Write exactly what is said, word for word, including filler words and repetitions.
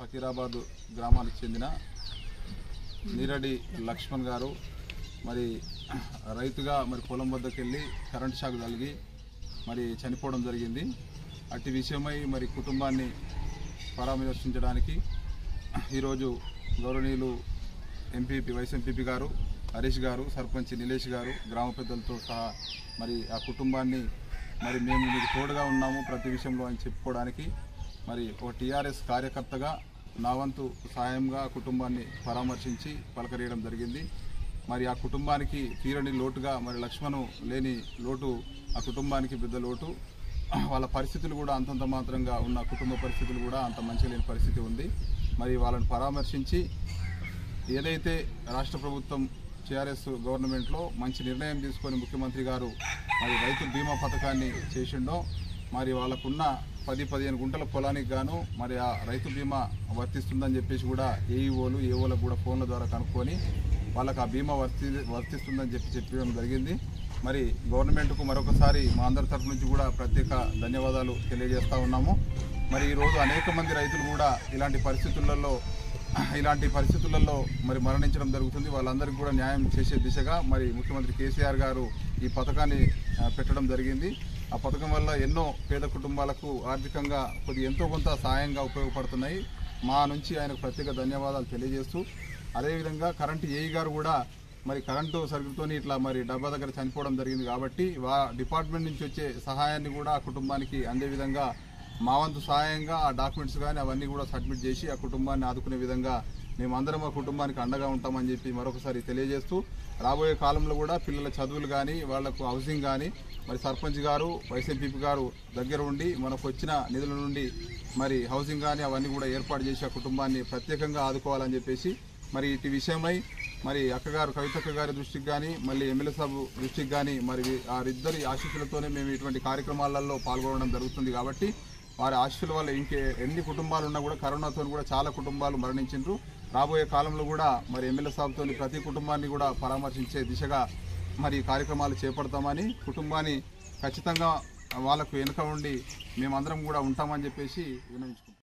ఫకీరాబాద్ గ్రామానికి చెందిన నీరడి లక్ష్మణ్ గారు మరి రైతుగా మరి పొలం వద్దకు వెళ్ళి కరెంట్ షాక్ తగిలి మరి చనిపోవడం జరిగింది. అట్టి విషయమై మరి కుటుంబాన్ని పరామర్శించడానికి ఈరోజు గౌరవనీయులు ఎంపీపీ వైస్ ఎంపీపీ గారు హరీష్ గారు, సర్పంచ్ నిలేష్ గారు, గ్రామ పెద్దలతో సహా మరి ఆ కుటుంబాన్ని మరి మేము మీకు తోడుగా ఉన్నాము ప్రతి విషయంలో అని చెప్పుకోవడానికి మరి ఒక టీఆర్ఎస్ కార్యకర్తగా నా వంతు సాయంగా కుటుంబాన్ని పరామర్శించి పలకరియడం జరిగింది. మరి ఆ కుటుంబానికి తీరని లోటుగా మరి లక్ష్మణు లేని లోటు ఆ కుటుంబానికి పెద్ద లోటు. వాళ్ళ పరిస్థితులు కూడా అంతంత మాత్రంగా ఉన్న కుటుంబ పరిస్థితులు కూడా అంత మంచిగా లేని పరిస్థితి ఉంది. మరి వాళ్ళని పరామర్శించి ఏదైతే రాష్ట్ర ప్రభుత్వం టీఆర్ఎస్ గవర్నమెంట్లో మంచి నిర్ణయం తీసుకొని ముఖ్యమంత్రి గారు మరి రైతు బీమా పథకాన్ని చేసిండో మరి వాళ్ళకున్న పది పదిహేను గుంటల పొలానికి గాను మరి ఆ రైతు బీమా వర్తిస్తుందని చెప్పేసి కూడా ఏఈఓలు ఏఓలకు కూడా ఫోన్ల ద్వారా కనుక్కొని వాళ్ళకు ఆ బీమా వర్తి వర్తిస్తుందని చెప్పి చెప్పడం జరిగింది. మరి గవర్నమెంట్కు మరొకసారి మా అందరి తరఫు నుంచి కూడా ప్రత్యేక ధన్యవాదాలు తెలియజేస్తూ ఉన్నాము. మరి ఈరోజు అనేక మంది రైతులు కూడా ఇలాంటి పరిస్థితులలో ఇలాంటి పరిస్థితులలో మరి మరణించడం జరుగుతుంది. వాళ్ళందరికీ కూడా న్యాయం చేసే దిశగా మరి ముఖ్యమంత్రి కేసీఆర్ గారు ఈ పథకాన్ని పెట్టడం జరిగింది. ఆ పథకం వల్ల ఎన్నో పేద కుటుంబాలకు ఆర్థికంగా కొద్ది ఎంతో కొంత సాయంగా ఉపయోగపడుతున్నాయి. మా నుంచి ఆయనకు ప్రత్యేక ధన్యవాదాలు తెలియజేస్తూ అదేవిధంగా కరెంటు ఏఈ గారు కూడా మరి కరెంటు సర్కిల్తో ఇట్లా మరి డబ్బా దగ్గర చనిపోవడం జరిగింది కాబట్టి వా డిపార్ట్మెంట్ నుంచి వచ్చే సహాయాన్ని కూడా ఆ కుటుంబానికి అందే విధంగా మా వంతు సహాయంగా ఆ డాక్యుమెంట్స్ కానీ అవన్నీ కూడా సబ్మిట్ చేసి ఆ కుటుంబాన్ని ఆదుకునే విధంగా మేమందరం ఆ కుటుంబానికి అండగా ఉంటామని చెప్పి మరొకసారి తెలియజేస్తూ రాబోయే కాలంలో కూడా పిల్లల చదువులు కానీ వాళ్లకు హౌసింగ్ కానీ మరి సర్పంచ్ గారు వైస్ ఎంపీపీ గారు దగ్గర ఉండి మనకు వచ్చిన నిధుల నుండి మరి హౌసింగ్ కానీ అవన్నీ కూడా ఏర్పాటు చేసి ఆ కుటుంబాన్ని ప్రత్యేకంగా ఆదుకోవాలని చెప్పేసి మరి ఇటు విషయమై మరి అక్కగారు కవితక్క గారి దృష్టికి కానీ మళ్ళీ ఎమ్మెల్యే సాబ్ దృష్టికి కానీ మరి వారిద్దరి ఆశీస్సులతోనే మేము ఇటువంటి కార్యక్రమాలలో పాల్గొనడం జరుగుతుంది. కాబట్టి వారి ఆశీస్సుల వల్ల ఇంకే ఎన్ని కుటుంబాలు ఉన్నా కూడా కరోనాతో కూడా చాలా కుటుంబాలు మరణించారు. రాబోయే కాలంలో కూడా మరి ఎమ్మెల్యే సాబ్తో ప్రతి కుటుంబాన్ని కూడా పరామర్శించే దిశగా మరి కార్యక్రమాలు చేపడతామని కుటుంబాన్ని ఖచ్చితంగా వాళ్ళకు వెనుక ఉండి మేమందరం కూడా ఉంటామని చెప్పేసి విన్నవించుకుంటాం.